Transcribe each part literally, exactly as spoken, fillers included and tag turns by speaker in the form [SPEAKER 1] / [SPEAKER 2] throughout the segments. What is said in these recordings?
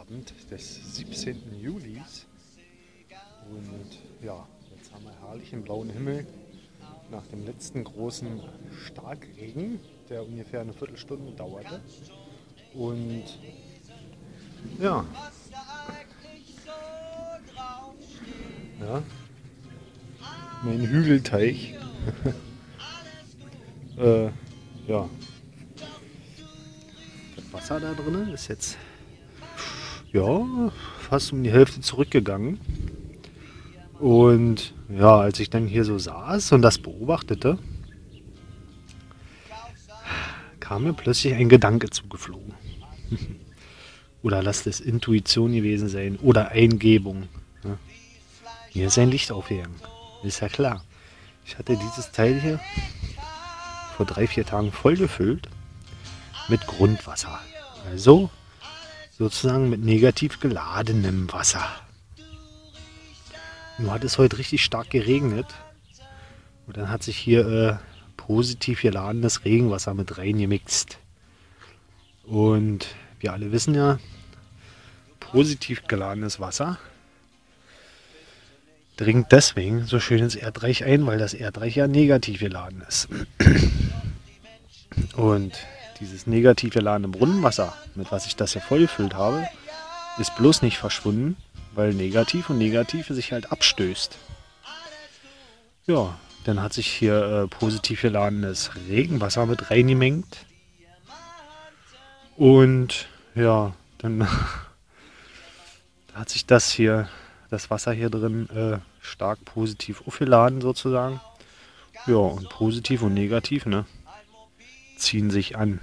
[SPEAKER 1] Abend des siebzehnten Julis. Und ja, jetzt haben wir herrlichen blauen Himmel nach dem letzten großen Starkregen, der ungefähr eine Viertelstunde dauerte. Und ja, ja mein Hügelteich. äh, ja, das Wasser da drin ist jetzt ja fast um die Hälfte zurückgegangen. Und ja, als ich dann hier so saß und das beobachtete, kam mir plötzlich ein Gedanke zugeflogen. Oder lasst es Intuition gewesen sein oder Eingebung. Ja. Hier ist ein Licht aufgegangen. Ist ja klar. Ich hatte dieses Teil hier vor drei, vier Tagen voll gefüllt mit Grundwasser. Also sozusagen mit negativ geladenem Wasser. Nur hat es heute richtig stark geregnet. Und dann hat sich hier äh, positiv geladenes Regenwasser mit reingemixt. Und wir alle wissen ja, positiv geladenes Wasser dringt deswegen so schön ins Erdreich ein, weil das Erdreich ja negativ geladen ist. Und dieses negativ geladene Brunnenwasser, mit was ich das hier vollgefüllt habe, ist bloß nicht verschwunden, weil negativ und negativ sich halt abstößt. Ja, dann hat sich hier äh, positiv geladenes Regenwasser mit reingemengt. Und ja, dann hat sich das hier, das Wasser hier drin, äh, stark positiv aufgeladen sozusagen. Ja, und positiv und negativ, ne, ziehen sich an.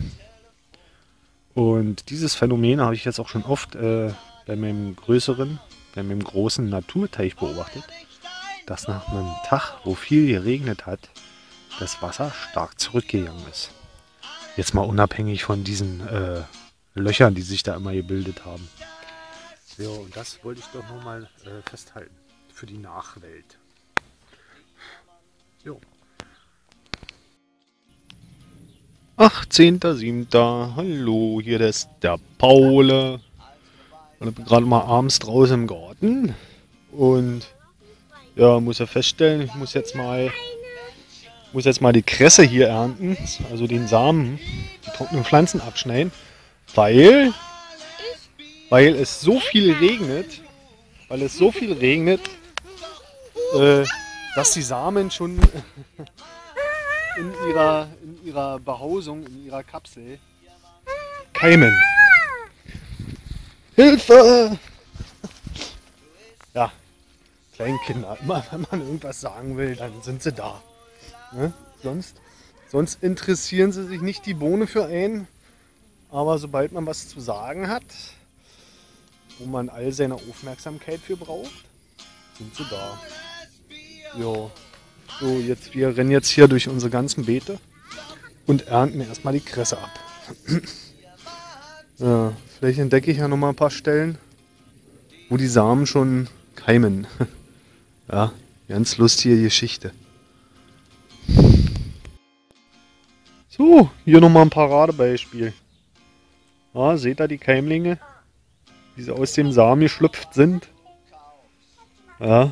[SPEAKER 1] Und dieses Phänomen habe ich jetzt auch schon oft äh, bei meinem größeren, bei meinem großen Naturteich beobachtet, dass nach einem Tag, wo viel geregnet hat, das Wasser stark zurückgegangen ist. Jetzt mal unabhängig von diesen äh, Löchern, die sich da immer gebildet haben. Ja, und das wollte ich doch nochmal äh, festhalten für die Nachwelt. Jo. achtzehnter siebter Hallo, hier ist der Paul. Ich bin gerade mal abends draußen im Garten und ja, muss ja feststellen, ich muss jetzt mal muss jetzt mal die Kresse hier ernten, also den Samen, die trockenen Pflanzen abschneiden, weil weil es so viel regnet, weil es so viel regnet, äh, dass die Samen schon in ihrer in ihrer Behausung, in ihrer Kapsel keimen. Hilfe! Ja, Kleinkinder, immer wenn man irgendwas sagen will, dann sind sie da. Ne? Sonst, sonst interessieren sie sich nicht die Bohne für einen, aber sobald man was zu sagen hat, wo man all seine Aufmerksamkeit für braucht, sind sie da. Jo. So, jetzt, wir rennen jetzt hier durch unsere ganzen Beete und ernten erstmal die Kresse ab. Ja, vielleicht entdecke ich ja noch mal ein paar Stellen, wo die Samen schon keimen. Ja, ganz lustige Geschichte. So, hier noch mal ein Paradebeispiel. Ja, seht ihr die Keimlinge, wie sie aus dem Samen geschlüpft sind? Ja.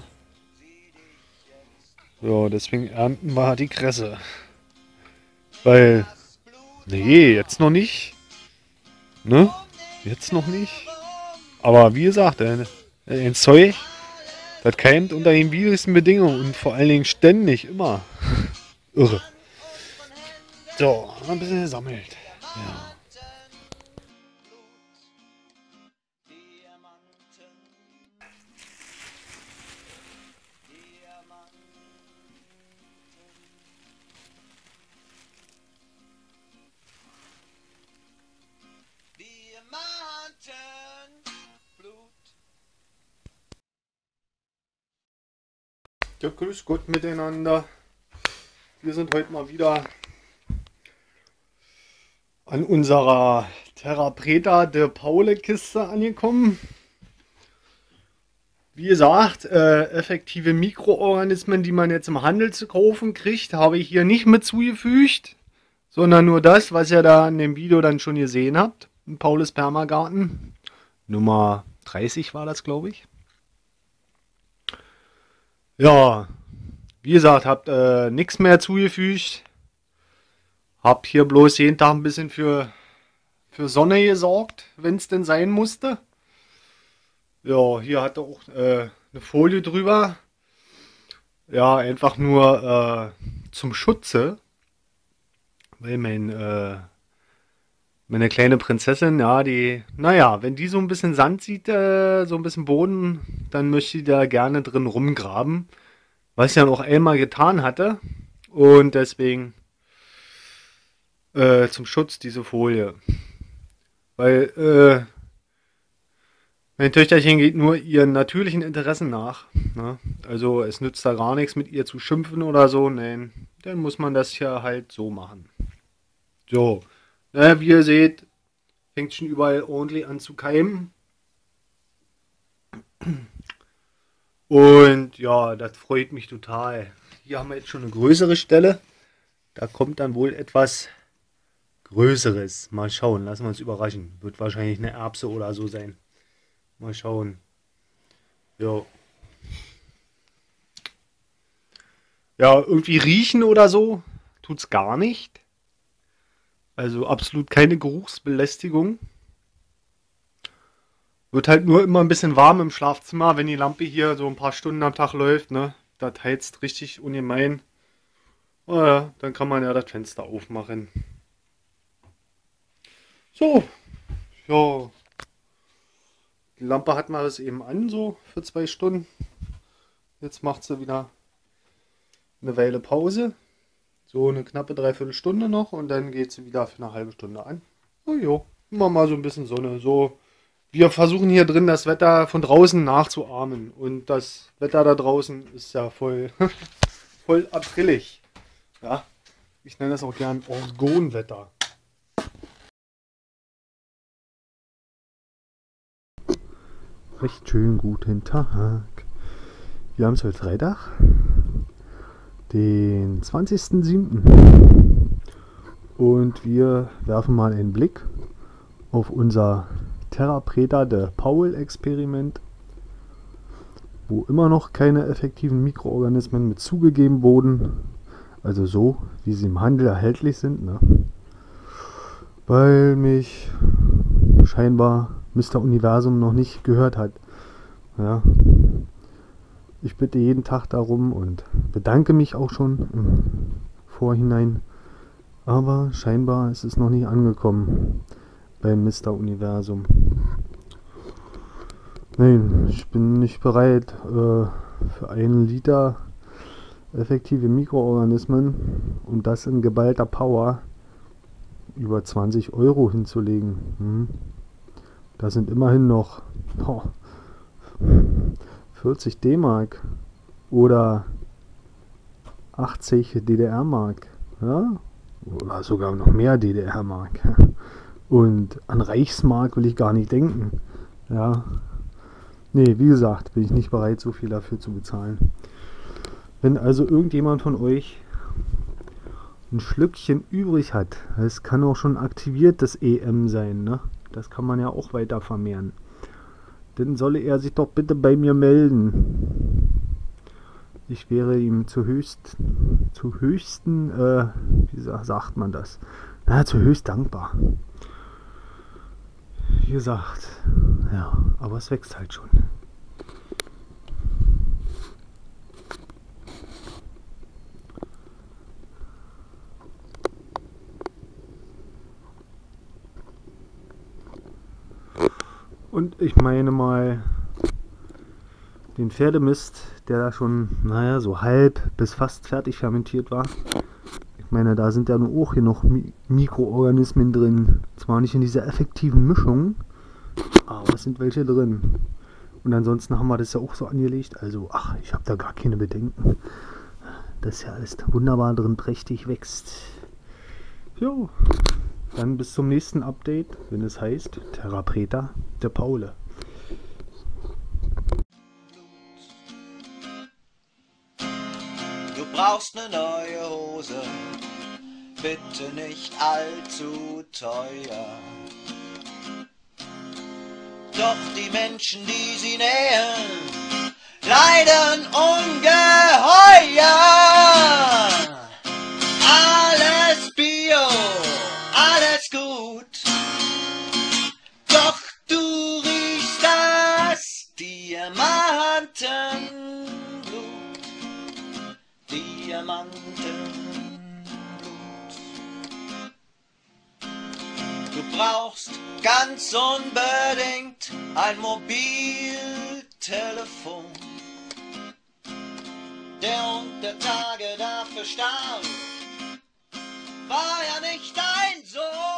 [SPEAKER 1] So, deswegen ernten wir die Kresse. Weil, nee, jetzt noch nicht. Ne? Jetzt noch nicht. Aber wie gesagt, ein, ein Zeug, das keimt unter den widrigsten Bedingungen und vor allen Dingen ständig, immer. Irre. So, ein bisschen gesammelt. Ja. Ja, grüß Gott miteinander. Wir sind heute mal wieder an unserer Terra Preta de Paule Kiste angekommen. Wie gesagt, äh, effektive Mikroorganismen, die man jetzt im Handel zu kaufen kriegt, habe ich hier nicht mit zugefügt, sondern nur das, was ihr da in dem Video dann schon gesehen habt, im Paulus Permagarten. Nummer dreißig war das, glaube ich. Ja, wie gesagt, habt äh, nichts mehr zugefügt. Hab hier bloß jeden Tag ein bisschen für, für Sonne gesorgt, wenn es denn sein musste. Ja, hier hat er auch äh, eine Folie drüber. Ja, einfach nur äh, zum Schutze. Weil mein, äh, meine kleine Prinzessin, ja, die, naja, wenn die so ein bisschen Sand sieht, äh, so ein bisschen Boden, dann möchte die da gerne drin rumgraben. Was ich ja noch einmal getan hatte. Und deswegen äh, zum Schutz diese Folie. Weil äh, mein Töchterchen geht nur ihren natürlichen Interessen nach. Ne? Also es nützt da gar nichts mit ihr zu schimpfen oder so. Nein, dann muss man das ja halt so machen. So, na, wie ihr seht, fängt schon überall ordentlich an zu keimen. Und ja, das freut mich total. Hier haben wir jetzt schon eine größere Stelle. Da kommt dann wohl etwas Größeres. Mal schauen, lassen wir uns überraschen. Wird wahrscheinlich eine Erbse oder so sein. Mal schauen. Ja. Ja, irgendwie riechen oder so tut's gar nicht. Also absolut keine Geruchsbelästigung. Wird halt nur immer ein bisschen warm im Schlafzimmer, wenn die Lampe hier so ein paar Stunden am Tag läuft, ne? Das heizt richtig ungemein. Naja, dann kann man ja das Fenster aufmachen. So, ja. Die Lampe hat man das eben an, so für zwei Stunden. Jetzt macht sie wieder eine Weile Pause. So eine knappe Dreiviertelstunde noch und dann geht sie wieder für eine halbe Stunde an. Oh jo, immer mal so ein bisschen Sonne. So, wir versuchen hier drin das Wetter von draußen nachzuahmen. Und das Wetter da draußen ist ja voll, voll aprillig. Ja, ich nenne das auch gern Orgonwetter. Recht schön guten Tag. Wir haben es heute Freitag, den zwanzigsten siebten Und wir werfen mal einen Blick auf unser Terra Preta de Paul Experiment, wo immer noch keine effektiven Mikroorganismen mit zugegeben wurden, also so, wie sie im Handel erhältlich sind, ne? Weil mich scheinbar Mister Universum noch nicht gehört hat. Ja. Ich bitte jeden Tag darum und bedanke mich auch schon im Vorhinein, aber scheinbar ist es noch nicht angekommen beim Mister Universum. Nein, ich bin nicht bereit, äh, für einen Liter effektive Mikroorganismen und das in geballter Power über zwanzig Euro hinzulegen. Hm. Das sind immerhin noch oh, vierzig D-Mark oder achtzig D D R-Mark. Ja? Oder sogar noch mehr D D R-Mark. Und an Reichsmark will ich gar nicht denken. Ja. Nee, wie gesagt, bin ich nicht bereit, so viel dafür zu bezahlen. Wenn also irgendjemand von euch ein Schlückchen übrig hat, es kann auch schon aktiviertes E M sein, ne? Das kann man ja auch weiter vermehren. Dann solle er sich doch bitte bei mir melden. Ich wäre ihm zu höchst, zu höchsten, äh, wie sagt man das? Na, zu höchst dankbar. Wie gesagt, ja, aber es wächst halt schon. Und ich meine mal, den Pferdemist, der da schon, naja, so halb bis fast fertig fermentiert war. Ich meine, da sind ja nur auch hier noch Mi Mikroorganismen drin. Zwar nicht in dieser effektiven Mischung, aber es sind welche drin. Und ansonsten haben wir das ja auch so angelegt. Also, ach, ich habe da gar keine Bedenken. Das ja alles wunderbar drin prächtig wächst. Jo, dann bis zum nächsten Update, wenn es heißt Terra Preta de Paule.
[SPEAKER 2] Du brauchst eine neue Hose, bitte nicht allzu teuer. Doch Doch die Menschen, die sie nähern, leiden ungeheuer. Alles Bio, alles gut, doch du riechst das Diamantenblut, Diamantenblut. Du brauchst ganz unbedingt ein Mobiltelefon. Der unter Tage dafür starb, war ja nicht dein Sohn.